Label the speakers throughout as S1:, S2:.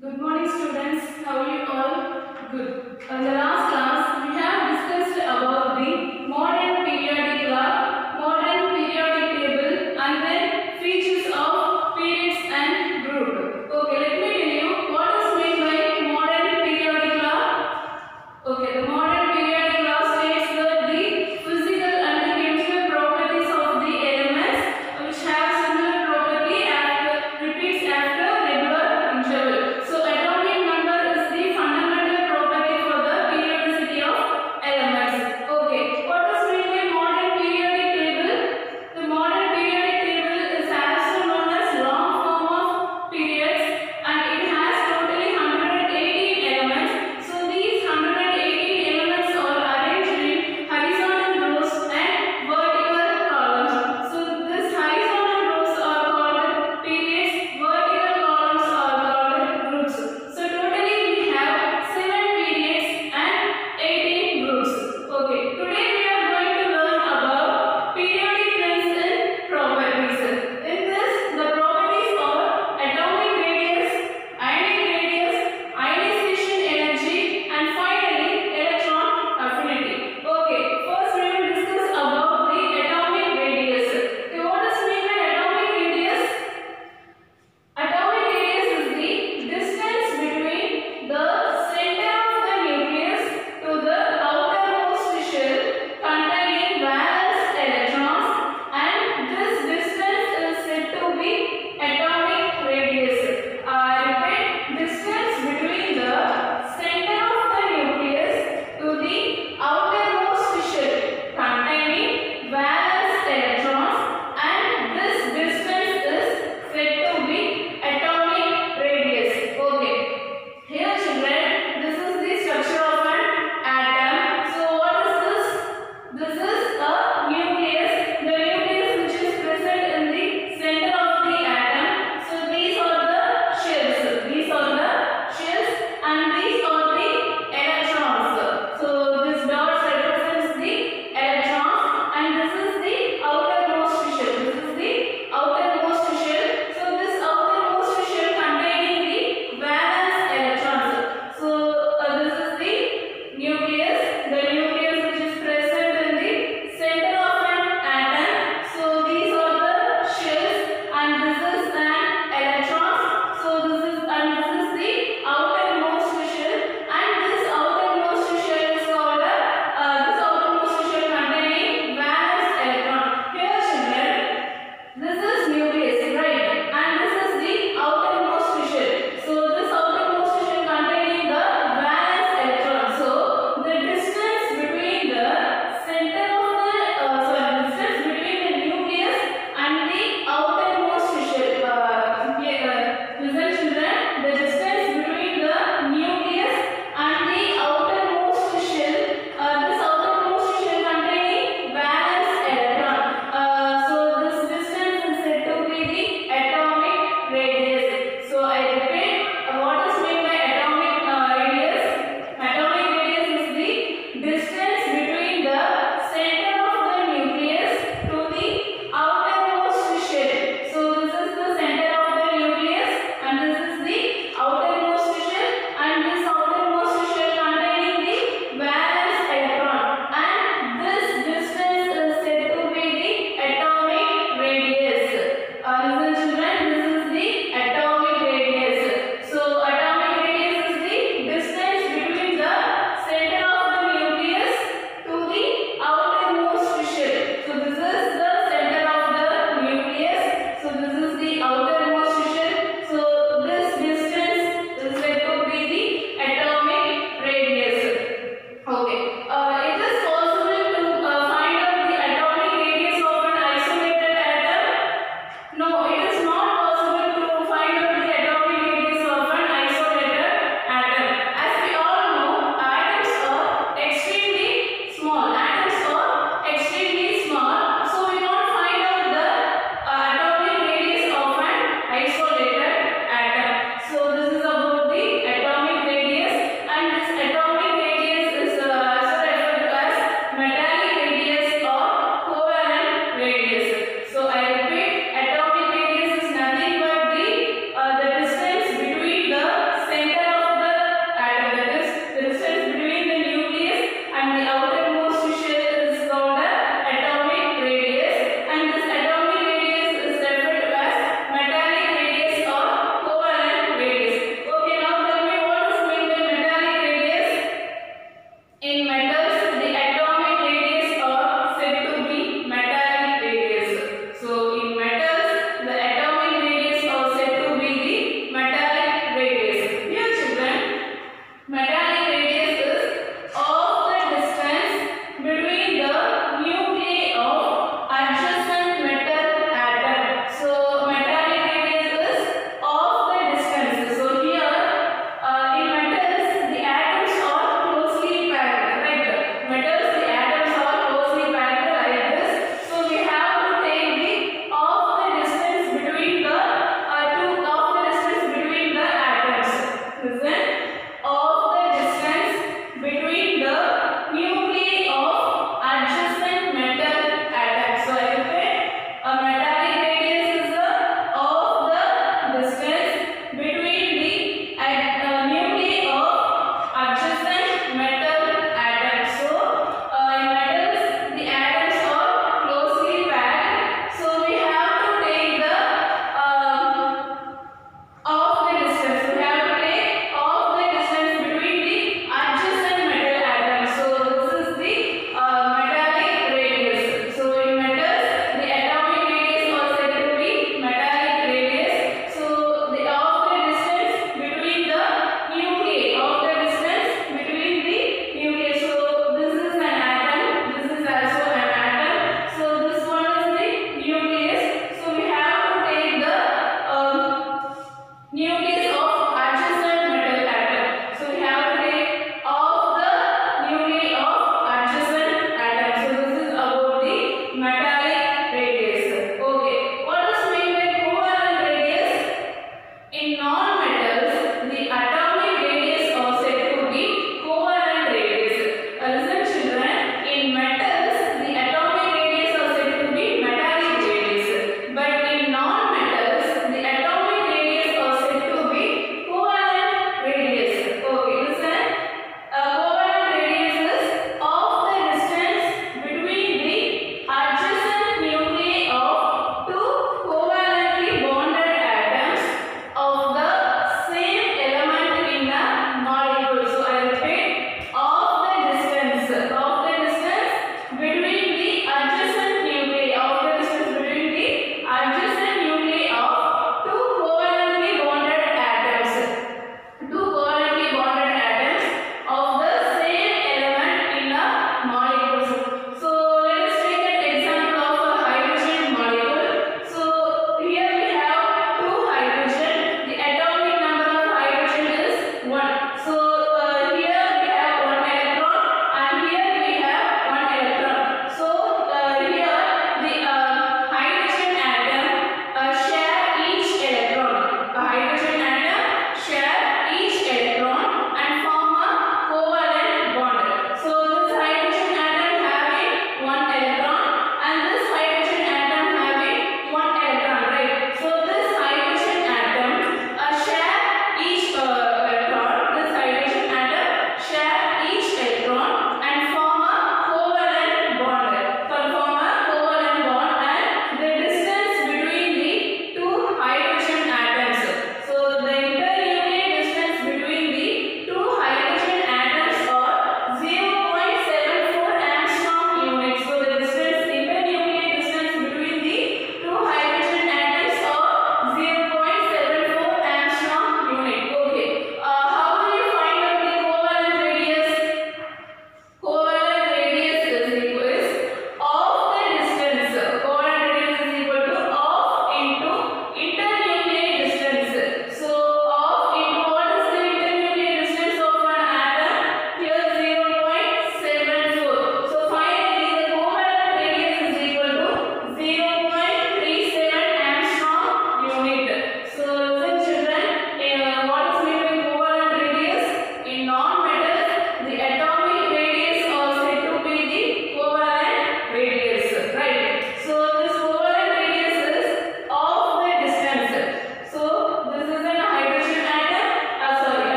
S1: Good morning students, how are you all? Good. In the last class, we have discussed about the modern periodic law, modern periodic table and then features of periods and group. Okay, let me tell you what is meant by modern periodic law. Okay, the modern periodic law states that the physical and the chemical properties of the elements which have similar property repeats after regular interval. So atomic number is the fundamental property for the periodicity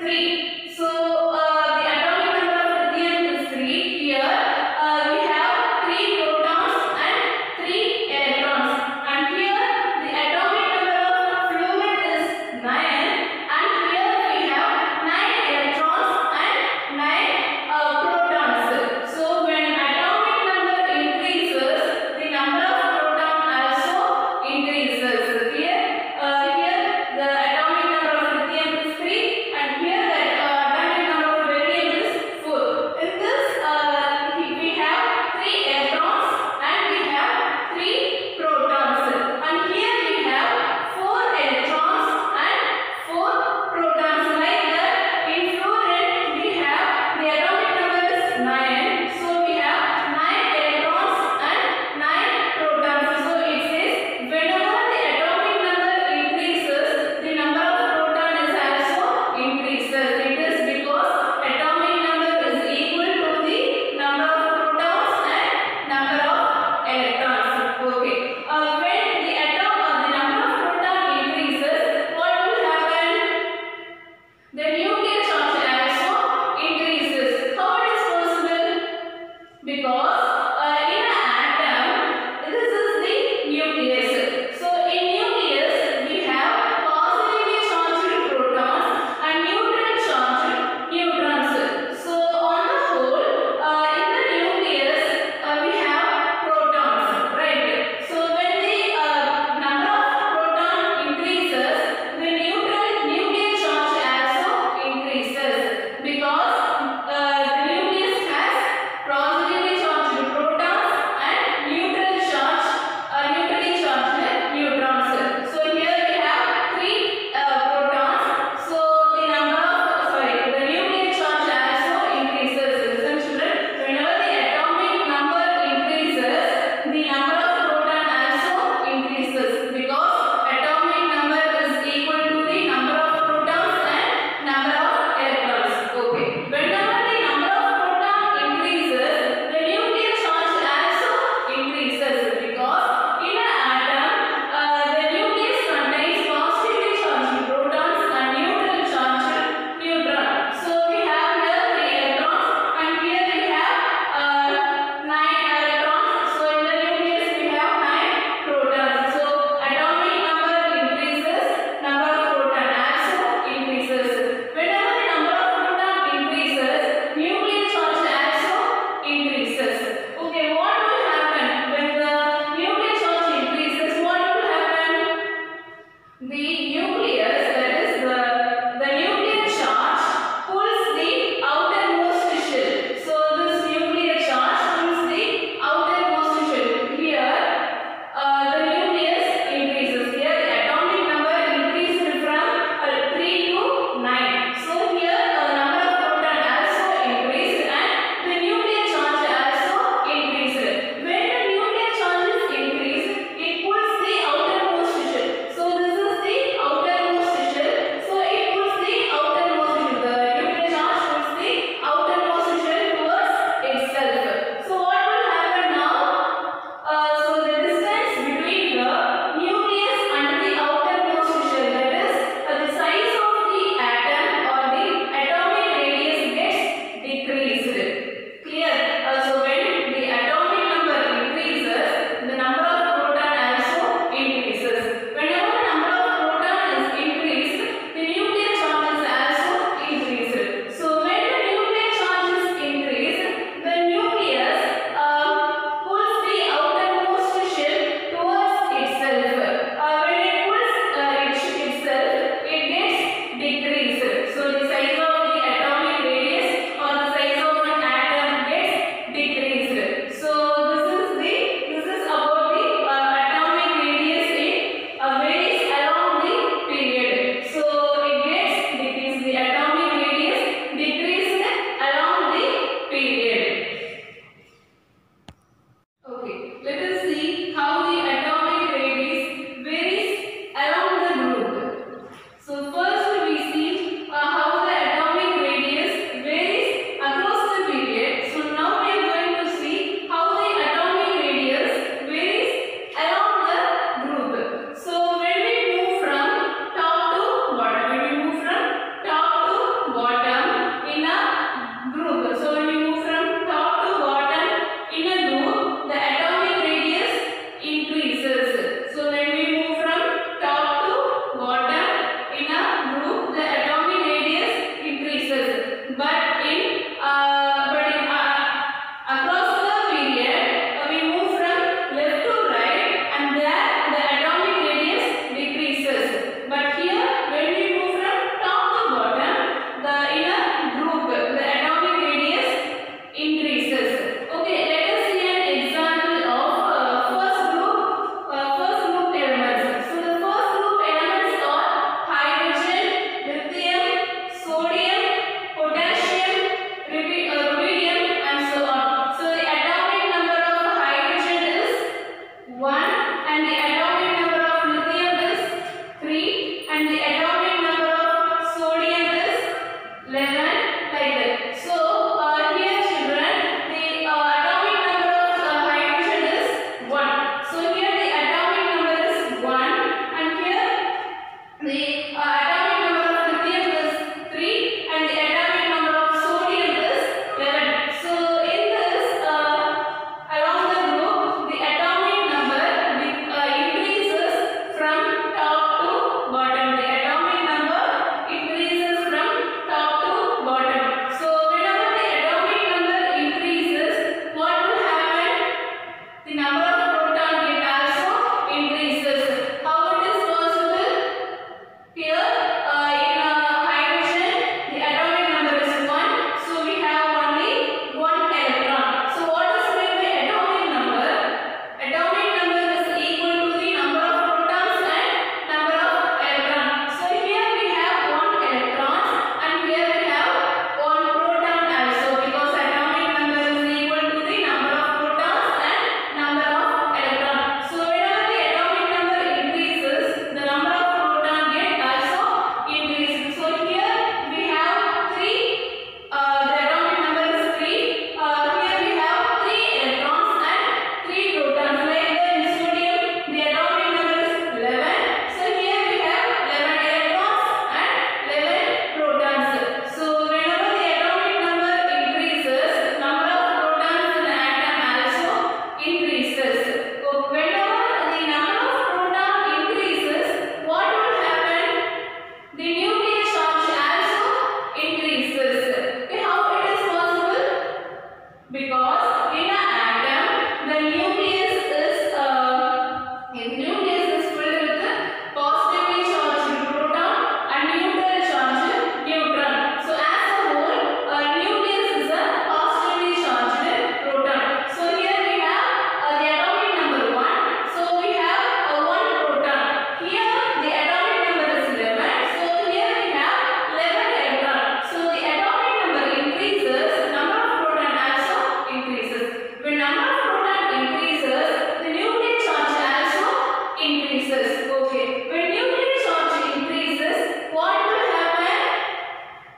S1: 3. So the atomic number of lithium is 3. Here we have 3 protons and 3 electrons. And here the atomic number of fluorine is 9. And here we have 9 electrons and 9 protons. So when atomic number increases, the number of protons also increases. Here the atomic number of lithium is 3 and here the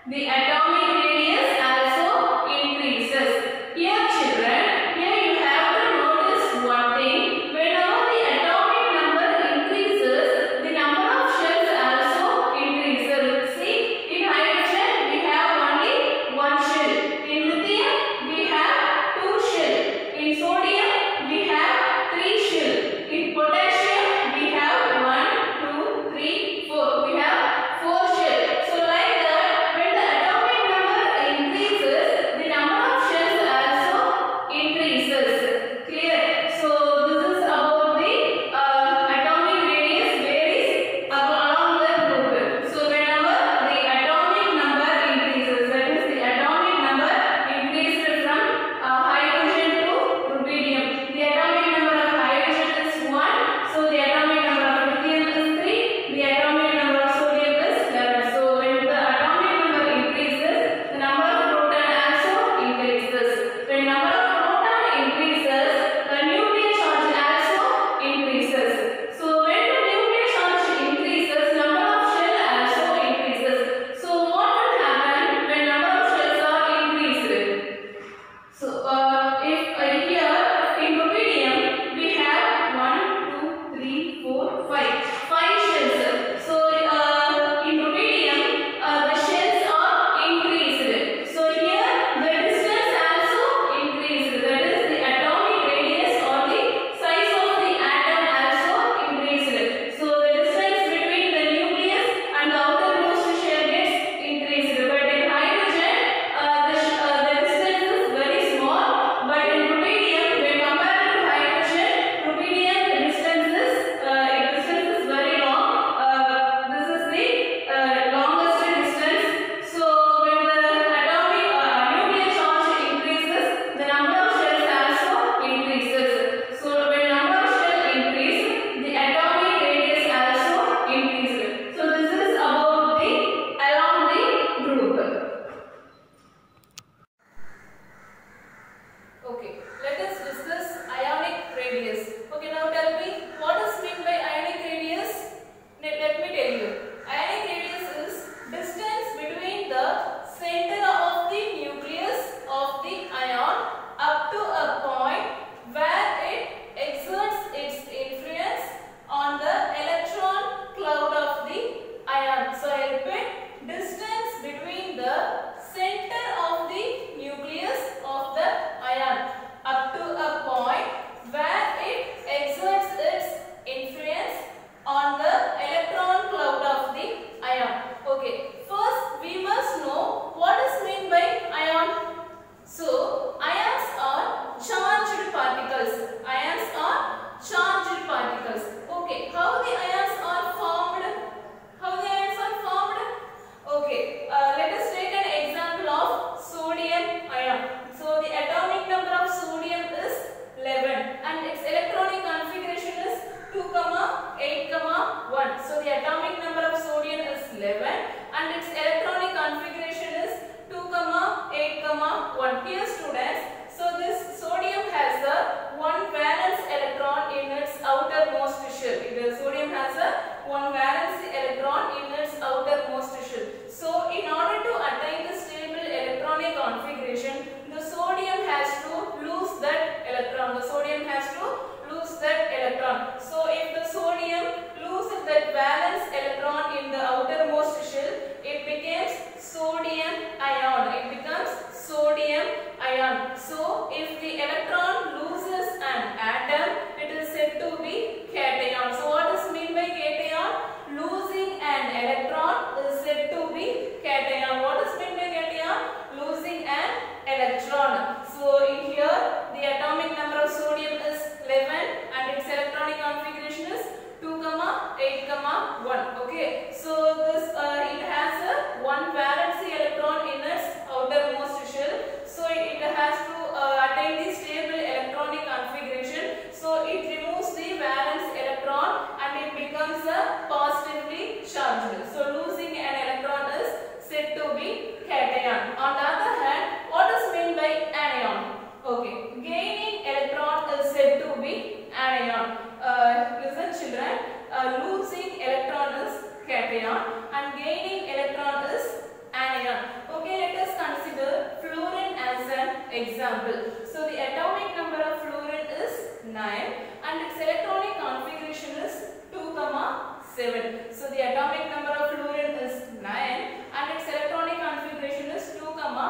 S1: the atomic radius also increases. Here children, here you have to notice one thing. Whenever the atomic number increases, the number of shells also increases. See, in hydrogen we have only one shell. In lithium we have two shells. In sodium we have three shells. In potassium we have 1, 2, 3, 4. We have 4 shells. So like that, when the atomic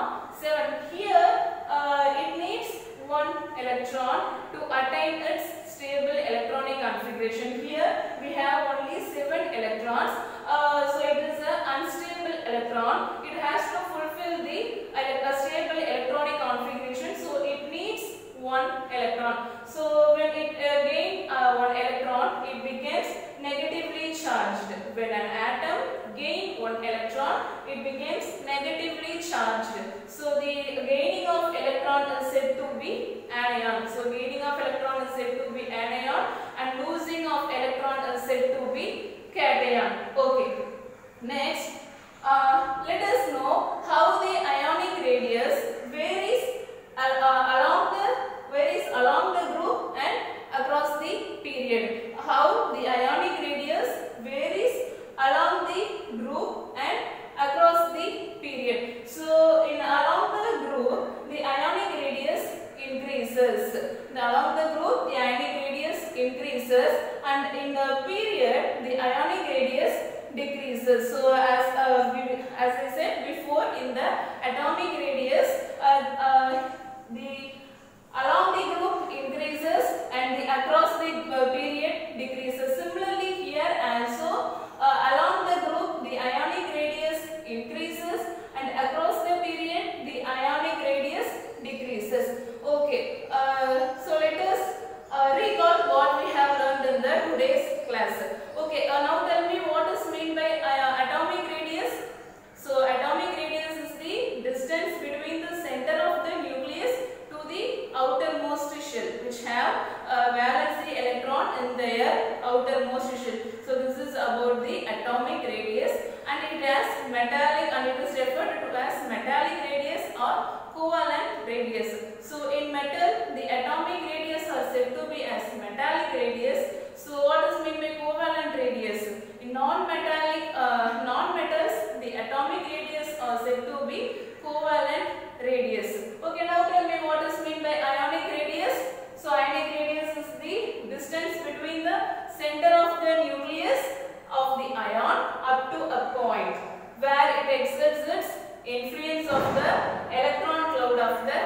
S1: comma 7. Here it needs one electron to attain its stable electronic configuration. Here we have only 7 electrons. So it is an unstable electron. It has to fulfill the stable electronic configuration. So it needs one electron. So when it gains one electron, it becomes negatively charged. When an atom gains one electron, it becomes negatively charged. So the gaining of electron is said to be anion. So gaining of electron is said to be anion, and losing of electron is said to be cation. Okay. Next, let us know how the ionic radius varies along the group and across the period. How the ionic radius varies along the group and across the period. So along the group, the ionic radius increases. Along the group, the ionic radius increases, and in the period, the ionic radius decreases. So as I said before, in the atomic radius, the along the group increases and the across the period decreases. Similarly here also, along the group the ionic radius increases and across the period the ionic radius decreases. Okay, so let us recall what we have learned in the today's class. Okay, now tell me what is meant by atomic radius. So atomic radius is the distance between the center of the nucleus to the outermost shell, which have valency electron in their outermost shell. So this is about the atomic radius, and it has metallic, and it is referred to as metallic radius or covalent radius. So in metal, the atomic radius are said to be as metallic radius. So what is meant by covalent radius? In non-metals, the atomic radius are said to be covalent radius. Okay, now tell me what is meant by ionic radius. So ionic radius is the distance between the center of the nucleus of the ion up to a point where it exerts its influence of the electron cloud of the